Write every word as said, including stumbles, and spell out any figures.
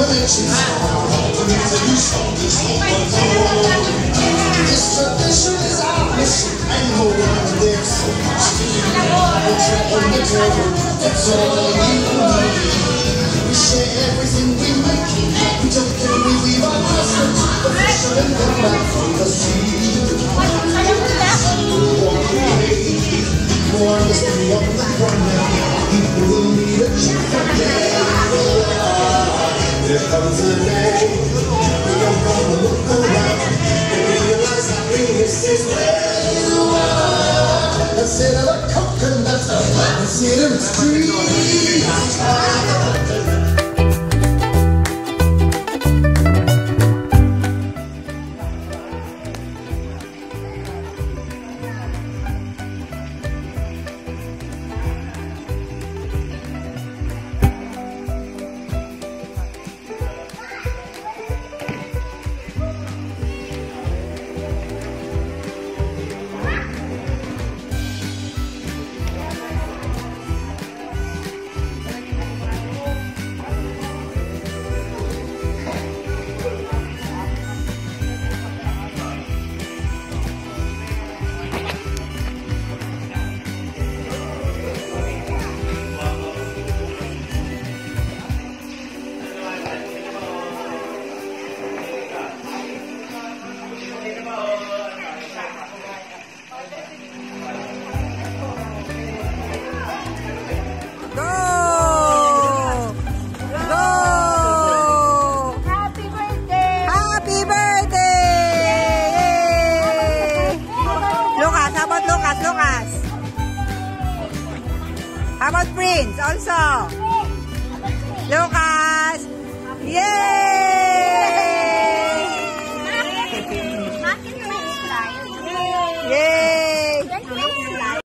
tradition is our mission, and no one lives. That's all you need. We share everything we make. We don't care, we leave our customs. The fishermen come back from the sea. Walk away. More mystery of the wonder. People will need a check for day. There comes a day. We are gonna look around and realize happiness is where you are. Instead of a coconut, instead of a tree. How about Prince also? Lucas! Yay!